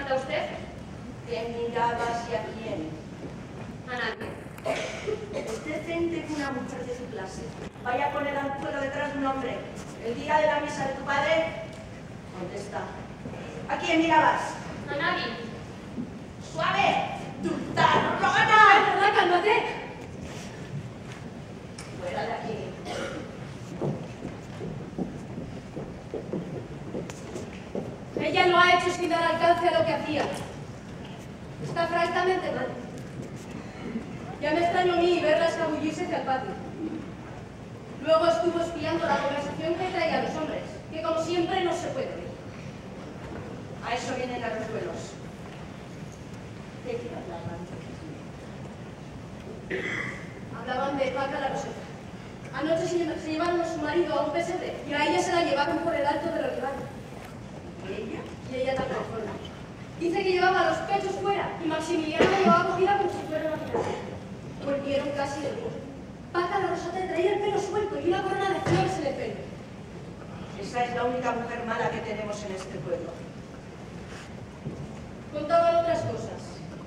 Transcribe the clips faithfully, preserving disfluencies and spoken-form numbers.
manda usted? ¿Te mirabas y a quién? A nadie. Es decente que una mujer de su clase vaya a poner anzuelo detrás de un hombre el día de la misa de tu padre. Contesta. ¿A quién mirabas? A nadie. ¡Suave! ¡Dultano! ¡Rogana! ¡Verdad, cálmate! Fuera de aquí. Ella lo ha hecho sin dar alcance a lo que hacía. Está francamente mal. Ya me extrañó a mí verla escabullirse hacia el patio. Luego estuvo espiando la conversación que traían los hombres, que como siempre no se puede ver. A eso vienen a los duelos. ¿Qué quieres hablar? Hablaban de Paca la Roseta. Anoche se, se llevaron a su marido a un pesebre y a ella se la llevaron por el alto de los rivales. ¿Y ella? Y ella tampoco. Dice que llevaba los pechos fuera y Maximiliano la llevaba cogida como si fuera una pirata. Volvieron casi del bosque. Paca la Roseta traía el pelo suelto y una corona de flores en el pelo. Esa es la única mujer mala que tenemos en este pueblo. Contaban otras cosas.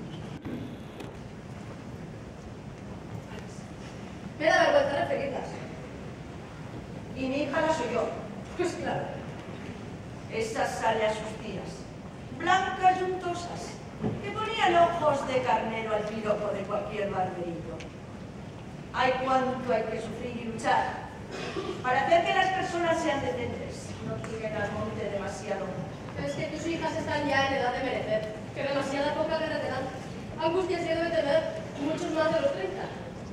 Me da vergüenza referirlas. Y mi hija la soy yo. Pues claro. Esa sale a sus tiras, blancas y untosas, que ponían ojos de carnero al piropo de cualquier barberito. Hay cuánto hay que sufrir y luchar para hacer que las personas sean decentes, no lleguen al monte demasiado. Es que tus hijas están ya en edad de merecer, que demasiada poca guerra te dan. Angustia se debe tener muchos más de los treinta.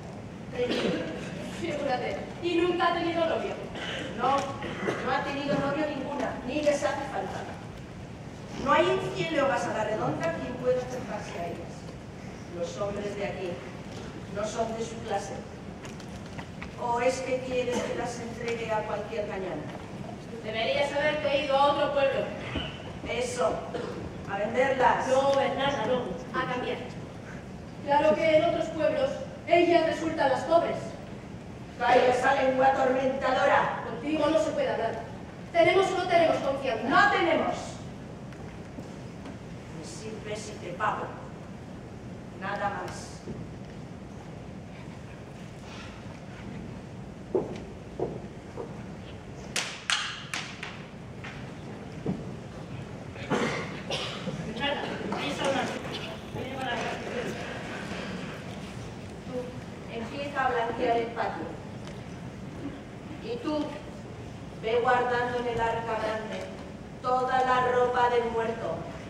Figúrate, y nunca ha tenido novio. No, no ha tenido novio ninguna, ni les hace falta. No hay en cien leguas a la redonda quien pueda acercarse a ellas. Los hombres de aquí no son de su clase. ¿O es que quiere que las entregue a cualquier cañón? Deberías haberte ido a otro pueblo. Eso, a venderlas. No, Bernarda, no, a cambiar. Claro que en otros pueblos ellas resultan las pobres. Calla esa lengua atormentadora. Contigo no se puede hablar. ¿Tenemos o no tenemos confianza? No tenemos. Me sirve si te pago. Nada más. Bernarda, ahí está una. Tú empieza a blanquear el patio. Y tú ve guardando en el arca grande toda la ropa del muerto.